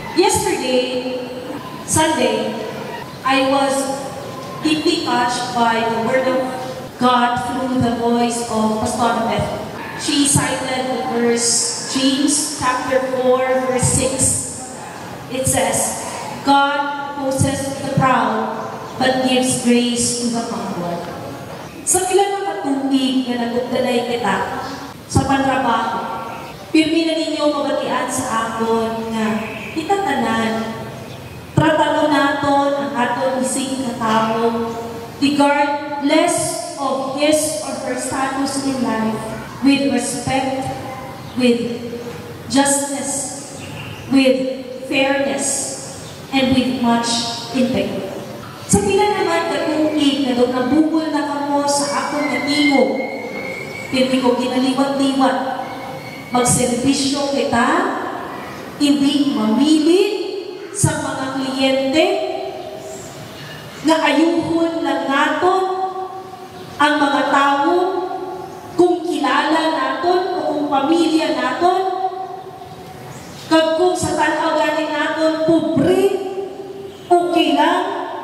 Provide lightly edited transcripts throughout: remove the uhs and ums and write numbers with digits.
Yesterday, Sunday, I was deeply touched by the Word of God through the voice of Pastor Beth. She cited the verse, James chapter 4, verse 6. It says, God opposes the proud, but gives grace to the humble. Sa ilan ng katungig na nagdalay kita sa pantrabaho, pirmi na ninyo mabatian sa akon nga itatanan, tratado naton ang aton isig na tao, regardless of his or her status in life, with respect, with justice, with fairness, and with much integrity. Sa pila naman katungig na doon nabugol na kamo sa akong natingo, pirmi ko ginaliwat-liwat, magservisyo kita, hindi mamili sa mga kliyente na ayuhon lang naton ang mga tao kung kilala naton o kung pamilya naton, kag kung sa tanaw galing naton pobre, okay lang,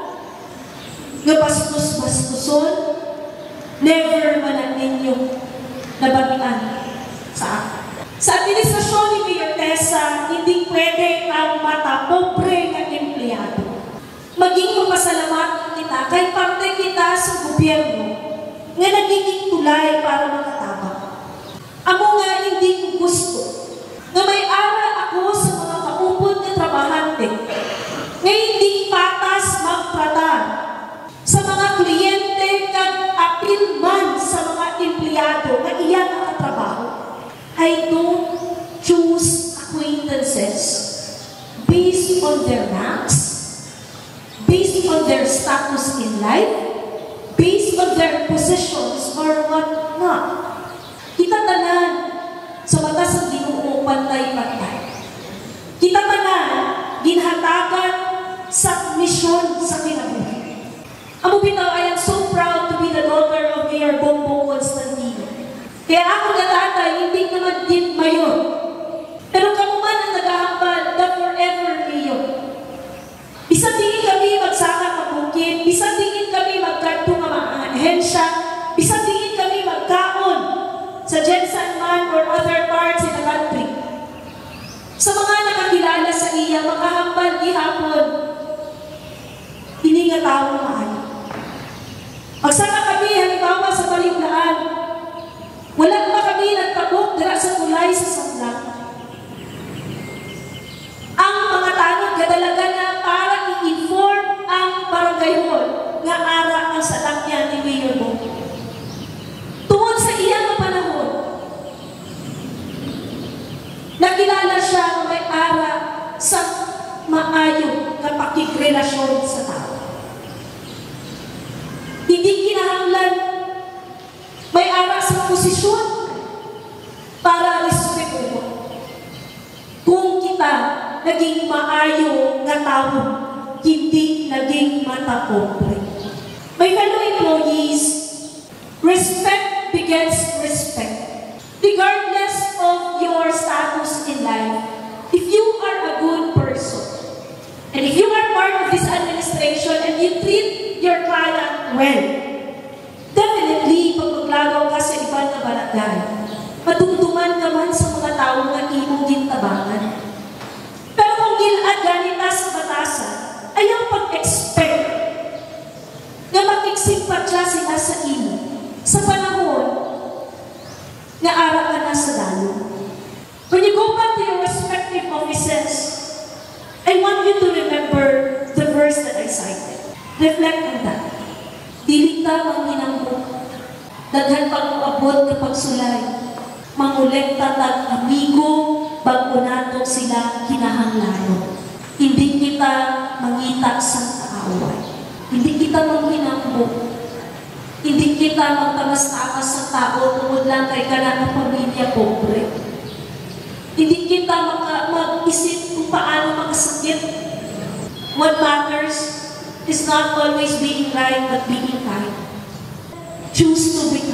nga bastos-bastoson, never man ninyo nabatian sa akin. Sa administrasyon ni Mayor Tessa, hindi pwede ang mata-pobre na empleyado. Maging mapasalamat kita kay parte kita sa gobyerno nga nagiging tulay para makatabang. Amo nga hindi ko gusto nga may ara ako sa mga kaupod na trabahante nga hindi patas magtrata sa mga kliyente kag apil man sa mga empleyado nga iyan ang trabaho. I don't choose acquaintances based on their ranks, based on their status in life, based on their positions or whatnot. Kita tanan sa mata sa Ginoo pantay-pantay. Kita tanan ginhatagan sa misyon sa kinabuhi. Amo bitaw, I am so proud to be the daughter of Mayor Bongbong Constantino. Kaya ako na tatay, hindi naman din mayor. Pero kamo man ang naghahambal, the forever mayor. Bisang tingin kami magsaka kabukid, bisang tingin kami magkanto ng mga ahensya, bisang tingin kami magkaon sa Jensen man or other parts in the country. Sa mga nakakilala sa iya, makahambal ihapon, hindi nga tao maayo. Magsaka kami, halimbawa sa Baliglaan, wala pa kami nagtabok dira sa tulay sa Sanlang. Ang mga tanong kadalaga na para i-inform ang barangay hall nga ara ang salakyan ni Mayor Bongbong. Tungod sa iyang panahon, nakilala siya na may ara sa maayo na pakikrelasyon sa tao. Hindi kinahanglan may ara sa posisyon para respeto. Kung kita naging maayo nga tao, hindi naging matapobre. My fellow employees, respect begets respect. Regardless of your status in life, if you are a good person, and if you are part of this administration and you treat your client well, definitely, pag maglagaw ka sa ibang na barangay, matungtungan ka man sa mga tao na imong gintabangan. Pero kung gilad ganita sa batasan, ayaw pag-expect na makiksigpatya sila sa imo sa panahon na ara ka na sa dalo. When you go back to your respective offices, I want you to remember the verse that I cited. Reflect on that. Dili ta manginambok, daghan pag-uabot na pagsulay, mangulekta tag amigo, bago nato sila kinahanglanon. Hindi kita mangita sa kaaway. Hindi kita manginambok. Hindi kita magtamas-tamas sa tao tungod lang kay kanang pamilya pobre. Hindi kita mag-isip kung paano makasakit. What matters is not always being right, but being kind. Choose to be